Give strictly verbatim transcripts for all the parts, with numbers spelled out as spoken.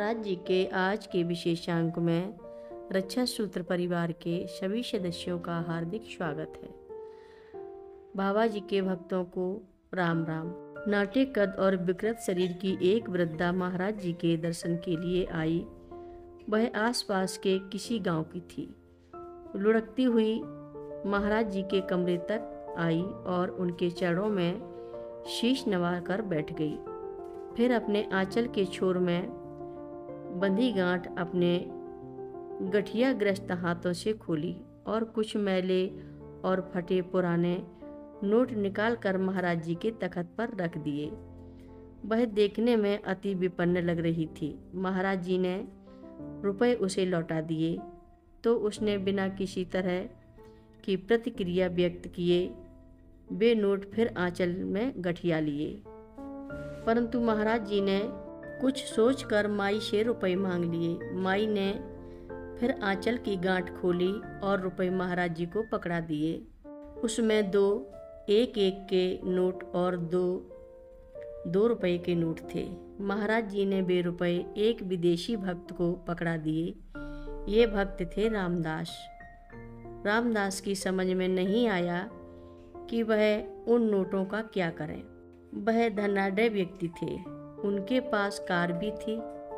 महाराज जी के आज के विशेषांक में रक्षा सूत्र परिवार के सभी सदस्यों का हार्दिक स्वागत है। बाबा जी के भक्तों को राम राम। नाटे कद और विकृत शरीर की एक वृद्धा महाराज जी के दर्शन के लिए आई। वह आसपास के किसी गांव की थी। लुढ़कती हुई महाराज जी के कमरे तक आई और उनके चरणों में शीश नवाकर बैठ गई। फिर अपने आंचल के छोर में बंधी गांठ अपने गठिया ग्रस्त हाथों से खोली और कुछ मैले और फटे पुराने नोट निकालकर महाराज जी के तख्त पर रख दिए। वह देखने में अति विपन्न लग रही थी। महाराज जी ने रुपए उसे लौटा दिए तो उसने बिना किसी तरह की प्रतिक्रिया व्यक्त किए वे नोट फिर आंचल में गठिया लिए। परंतु महाराज जी ने कुछ सोचकर माई से रुपए मांग लिए। माई ने फिर आंचल की गांठ खोली और रुपए महाराज जी को पकड़ा दिए। उसमें दो एक एक के नोट और दो दो रुपए के नोट थे। महाराज जी ने वे रुपए एक विदेशी भक्त को पकड़ा दिए। ये भक्त थे रामदास। रामदास की समझ में नहीं आया कि वह उन नोटों का क्या करें। वह धनाढ्य व्यक्ति थे। उनके पास कार भी थी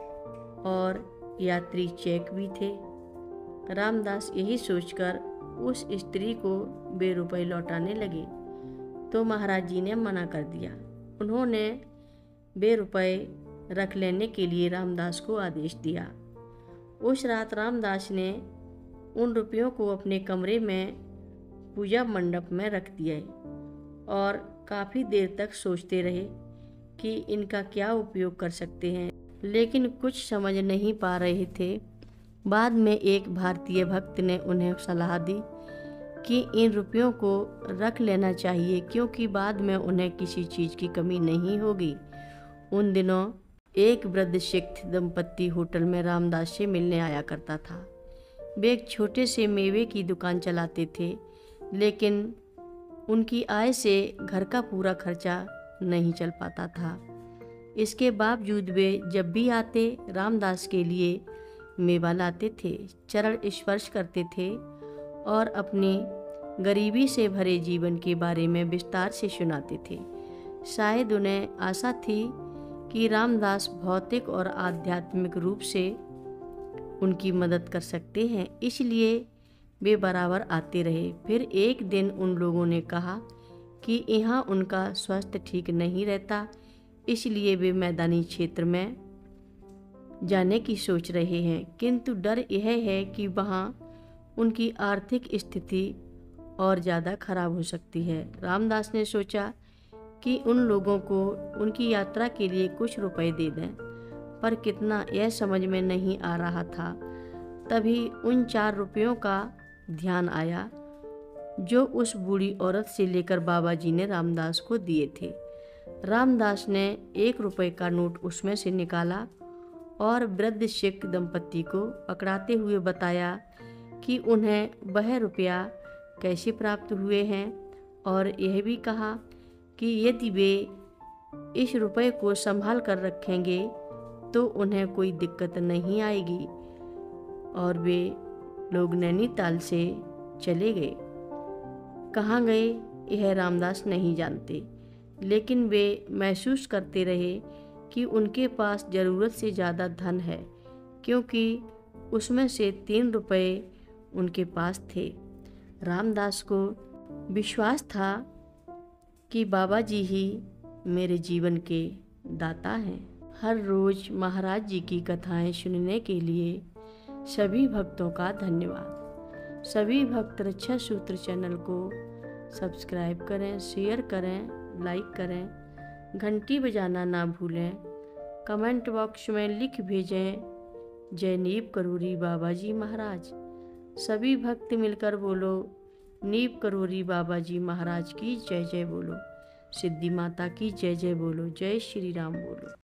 और यात्री चेक भी थे। रामदास यही सोचकर उस स्त्री को वे रुपए लौटाने लगे तो महाराज जी ने मना कर दिया। उन्होंने वे रुपए रख लेने के लिए रामदास को आदेश दिया। उस रात रामदास ने उन रुपयों को अपने कमरे में पूजा मंडप में रख दिया और काफ़ी देर तक सोचते रहे कि इनका क्या उपयोग कर सकते हैं, लेकिन कुछ समझ नहीं पा रहे थे। बाद में एक भारतीय भक्त ने उन्हें सलाह दी कि इन रुपयों को रख लेना चाहिए क्योंकि बाद में उन्हें किसी चीज़ की कमी नहीं होगी। उन दिनों एक वृद्ध सिख दंपत्ति होटल में रामदास से मिलने आया करता था। वे एक छोटे से मेवे की दुकान चलाते थे, लेकिन उनकी आय से घर का पूरा खर्चा नहीं चल पाता था। इसके बावजूद वे जब भी आते रामदास के लिए मेवा लाते थे, चरण स्पर्श करते थे और अपनी गरीबी से भरे जीवन के बारे में विस्तार से सुनाते थे। शायद उन्हें आशा थी कि रामदास भौतिक और आध्यात्मिक रूप से उनकी मदद कर सकते हैं, इसलिए वे बराबर आते रहे। फिर एक दिन उन लोगों ने कहा कि यहाँ उनका स्वास्थ्य ठीक नहीं रहता, इसलिए वे मैदानी क्षेत्र में जाने की सोच रहे हैं, किंतु डर यह है कि वहाँ उनकी आर्थिक स्थिति और ज़्यादा खराब हो सकती है। रामदास ने सोचा कि उन लोगों को उनकी यात्रा के लिए कुछ रुपए दे दें, पर कितना यह समझ में नहीं आ रहा था। तभी उन चार रुपयों का ध्यान आया जो उस बूढ़ी औरत से लेकर बाबा जी ने रामदास को दिए थे। रामदास ने एक रुपए का नोट उसमें से निकाला और वृद्ध सिख दंपत्ति को पकड़ाते हुए बताया कि उन्हें वह रुपया कैसे प्राप्त हुए हैं और यह भी कहा कि यदि वे इस रुपए को संभाल कर रखेंगे तो उन्हें कोई दिक्कत नहीं आएगी। और वे लोग नैनीताल से चले गए। कहाँ गए यह रामदास नहीं जानते, लेकिन वे महसूस करते रहे कि उनके पास ज़रूरत से ज़्यादा धन है, क्योंकि उसमें से तीन रुपए उनके पास थे। रामदास को विश्वास था कि बाबा जी ही मेरे जीवन के दाता हैं। हर रोज़ महाराज जी की कथाएं सुनने के लिए सभी भक्तों का धन्यवाद। सभी भक्त रक्षा सूत्र चैनल को सब्सक्राइब करें, शेयर करें, लाइक करें, घंटी बजाना ना भूलें। कमेंट बॉक्स में लिख भेजें जय नीव करोरी बाबा जी महाराज। सभी भक्त मिलकर बोलो नीव करोरी बाबा जी महाराज की जय जय बोलो। सिद्धि माता की जय जय बोलो। जय श्री राम बोलो।